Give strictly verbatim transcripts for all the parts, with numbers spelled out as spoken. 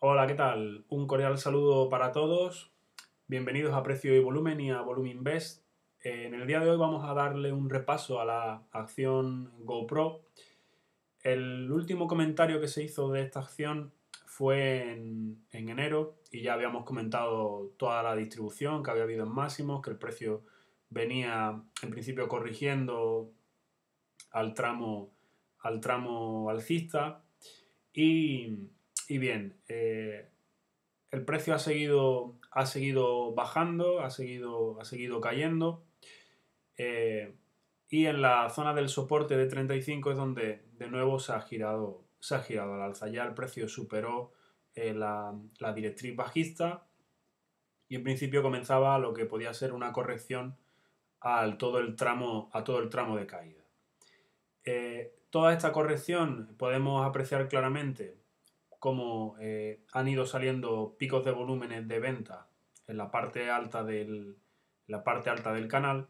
Hola, ¿qué tal? Un cordial saludo para todos. Bienvenidos a Precio y Volumen y a Volume Invest. Eh, En el día de hoy vamos a darle un repaso a la acción GoPro. El último comentario que se hizo de esta acción fue en, en enero y ya habíamos comentado toda la distribución que había habido en máximos, que el precio venía en principio corrigiendo al tramo, al tramo alcista y, y bien, eh, el precio ha seguido, ha seguido bajando, ha seguido, ha seguido cayendo. eh, y en la zona del soporte de treinta y cinco es donde de nuevo se ha girado, se ha girado al alza. Ya el precio superó eh, la, la directriz bajista y en principio comenzaba lo que podía ser una corrección al todo el tramo, a todo el tramo de caída. Eh, toda esta corrección podemos apreciar claramente cómo eh, han ido saliendo picos de volúmenes de venta en la parte alta del, la parte alta del canal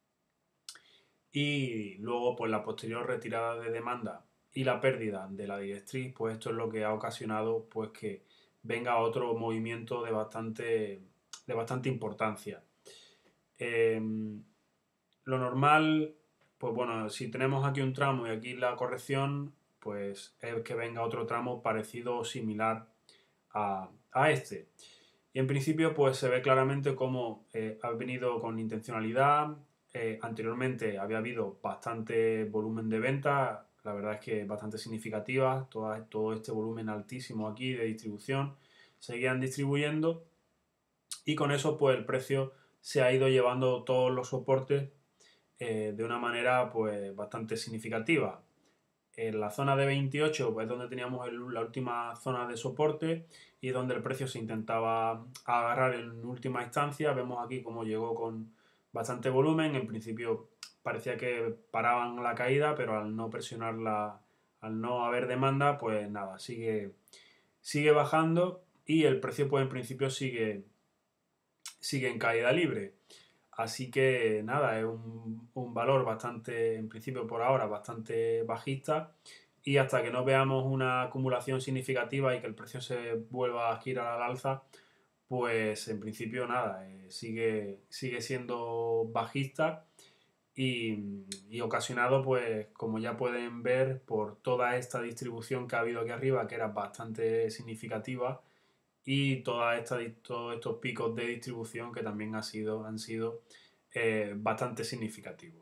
y luego pues la posterior retirada de demanda y la pérdida de la directriz, pues esto es lo que ha ocasionado pues que venga otro movimiento de bastante, de bastante importancia. Eh, lo normal, pues bueno, si tenemos aquí un tramo y aquí la corrección, pues es que venga otro tramo parecido o similar a, a este. Y en principio pues se ve claramente cómo eh, ha venido con intencionalidad. Eh, anteriormente había habido bastante volumen de venta, la verdad es que bastante significativa, todo, todo este volumen altísimo aquí de distribución, seguían distribuyendo y con eso pues el precio se ha ido llevando todos los soportes eh, de una manera pues bastante significativa. En la zona de veintiocho pues, es donde teníamos el, la última zona de soporte y donde el precio se intentaba agarrar en última instancia. Vemos aquí cómo llegó con bastante volumen. En principio parecía que paraban la caída, pero al no presionarla, al no haber demanda, pues nada, sigue, sigue bajando y el precio pues en principio sigue, sigue en caída libre. Así que nada, es un, un valor bastante, en principio por ahora, bastante bajista y hasta que no veamos una acumulación significativa y que el precio se vuelva a girar al alza, pues en principio nada, eh, sigue, sigue siendo bajista y, y ocasionado pues como ya pueden ver por toda esta distribución que ha habido aquí arriba que era bastante significativa y toda esta, todos estos picos de distribución que también ha sido, han sido eh, bastante significativos.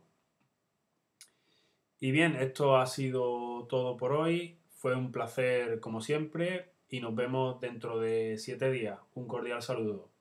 Y bien, esto ha sido todo por hoy. Fue un placer como siempre y nos vemos dentro de siete días. Un cordial saludo.